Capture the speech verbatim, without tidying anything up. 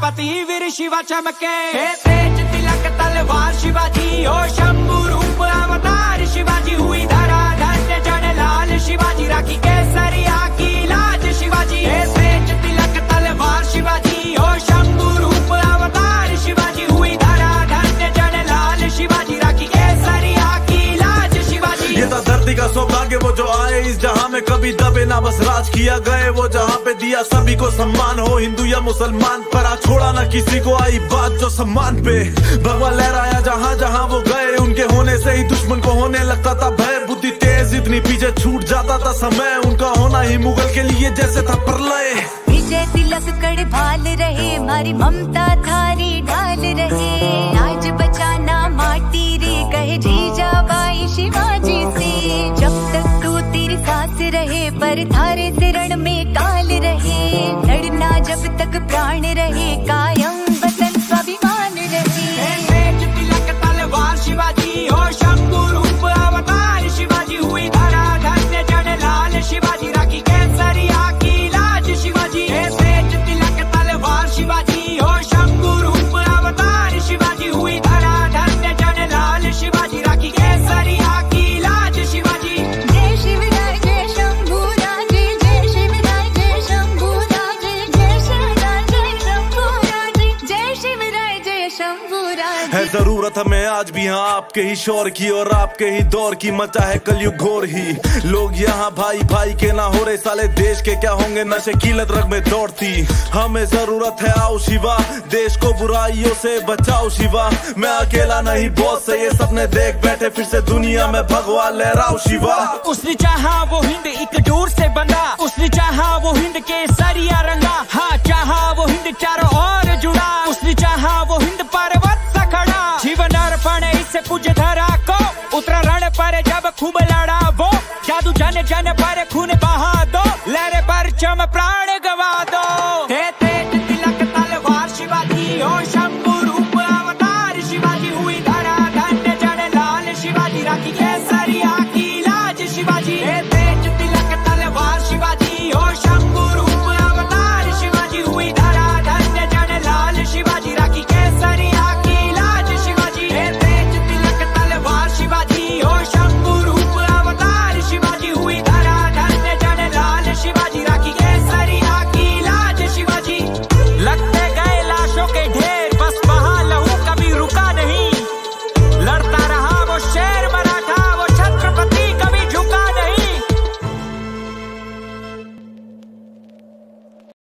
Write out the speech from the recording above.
अतिवीर शिवा चमके। तेज तिलक तलवार शिवाजी ओ शंभू रूप अवतार शिवाजी। हुई धरा धन्य जन लाल शिवाजी। राखी केसरिया की लाज शिवाजी। तेज तिलक तलवार शिवाजी ओ शंभू रूप अवतार शिवाजी। हुई धरा धन्य जन लाल शिवाजी। राखी केसरिया की लाज शिवाजी। ये था धरती का सौभाग्य वो जो आए इस जहां में कभी दबे ना, बस राज किया गए वो जहां पे दिया सभी को सम्मान। हो हिंदू या मुसलमान पर आज छोड़ा ना किसी को आई बात जो सम्मान पे। भगवा लहराया जहां जहां वो गए, उनके होने से ही दुश्मन को होने लगता था भय। बुद्धि तेज इतनी पीछे छूट जाता था समय, उनका होना ही मुगल के लिए जैसे था प्रलय। विजय तिलक कड़ भाल रहे, हमारी ममता थारी ढाल रहे। लाज बचाना माटी रे कहे जीजा बाई शिवाजी से। जब तक तू तेरी सांस रहे पर थारे से रण में काल रहे। लड़ना जब तक प्राण रहे, कायम वतन स्वाभिमान रहे। तेज तिलक तलवार शिवाजी ओ शंभू रूप अवतार शिवाजी। हुई धरा धन्य जन लाल शिवाजी। राखी केसरिया की लाज शिवाजी। तेज तिलक तलवार शिवाजी ओ शंभू रूप अवतार शिवाजी। हुई धरा धन्य जन लाल शिवाजी। राखी केसरिया की लाज शिवाजी। जय शिवराय जय शंभू राजे। जय शिवराय जय शंभू राजे। जय शिवराय जय शंभू राजे। जय शिवराय जय शंभू राजे। है जरूरत हमें आज भी हाँ आपके ही शोर की और आपके ही दौर की। मचा है कलयुग घोर ही, लोग यहाँ भाई भाई के ना हो रहे साले देश के क्या होंगे। नशे की लत रग में दौड़ती हमें जरूरत है आओ शिवा। देश को बुराइयों से बचाओ शिवा। मैं अकेला नहीं बहुत से ये सपने देख बैठे, फिर से दुनिया में भगवा लहराओ शिवा। उसने चाहा वो हिंद एक डोर से बंधा। उसने चाहा वो हिंद के सरिया रंगा। हाँ